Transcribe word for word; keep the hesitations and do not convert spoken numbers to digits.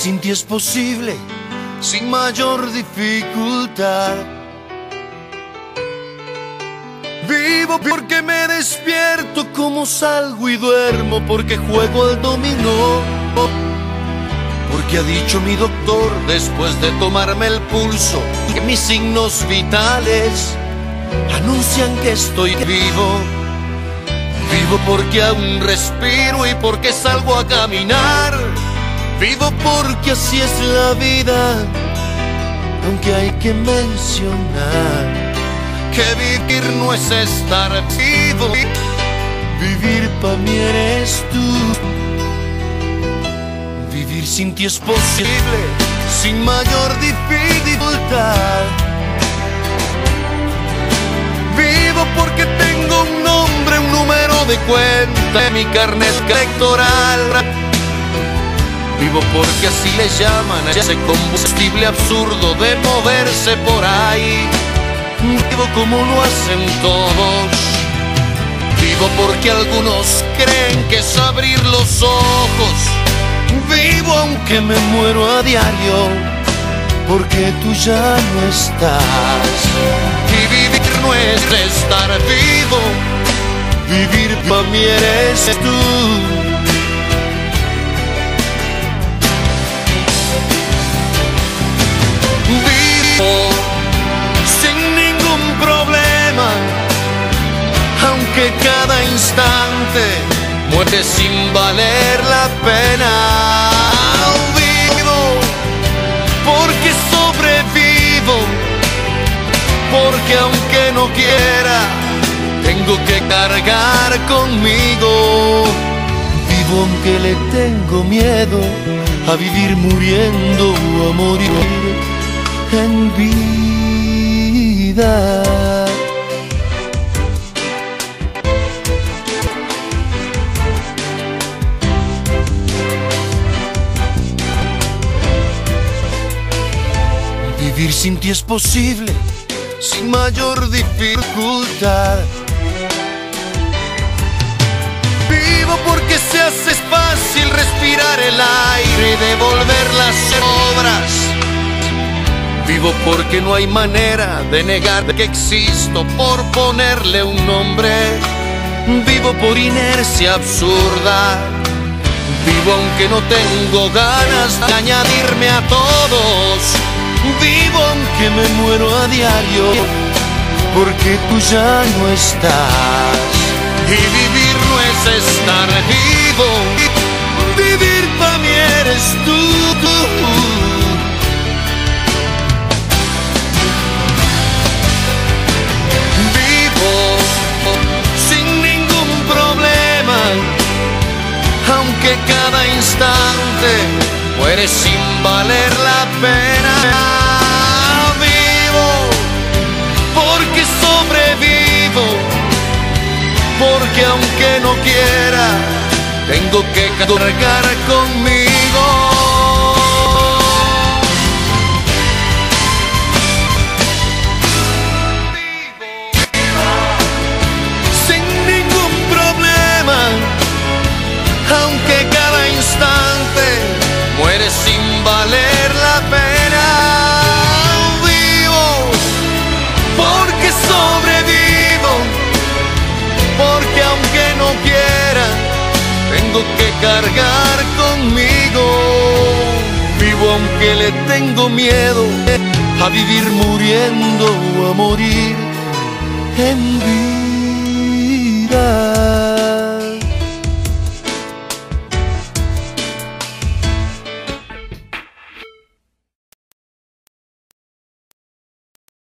sin ti es posible, sin mayor dificultad. Vivo porque me despierto, como salgo y duermo, porque juego al dominó. Porque ha dicho mi doctor, después de tomarme el pulso, que mis signos vitales anuncian que estoy vivo. Vivo porque aún respiro y porque salgo a caminar. Vivo porque así es la vida, aunque hay que mencionar que vivir no es estar vivo. Vivir pa' mí eres tú. Vivir sin ti es posible, sin mayor dificultad. Vivo porque tengo un nombre, un número de cuenta en mi carnet electoral. Vivo porque así le llaman a ese combustible absurdo de moverse por ahí. Vivo como lo hacen todos. Vivo porque algunos creen que es abrir los ojos. Vivo aunque me muero a diario, porque tú ya no estás. Y vivir no es estar vivo, vivir pa' mí eres tú. Vivo sin ningún problema, aunque cada instante muere sin valer la pena. Vivo porque sobrevivo, porque aunque no quiera, tengo que cargar conmigo. Vivo aunque le tengo miedo a vivir muriendo o a morir en vida. Vivir sin ti es posible, sin mayor dificultad. Vivo porque se hace fácil respirar el aire y devolver las obras. Vivo porque no hay manera de negar que existo por ponerle un nombre. Vivo por inercia absurda. Vivo aunque no tengo ganas de añadirme a todos. Vivo aunque me muero a diario, porque tú ya no estás. Y vivir no es estar vivo, vivir pa' mí eres tú. Vivo sin ningún problema, aunque cada instante muere sin valer la pena. Vivo porque sobrevivo, porque aunque no quiera, tengo que cargar conmigo. Vivo sin ningún problema, aunque cada instante muere sin valer la pena. Vivo porque sobrevivo, porque aunque no quiera, tengo que cargar conmigo. Vivo aunque le tengo miedo a vivir muriendo o a morir en vida.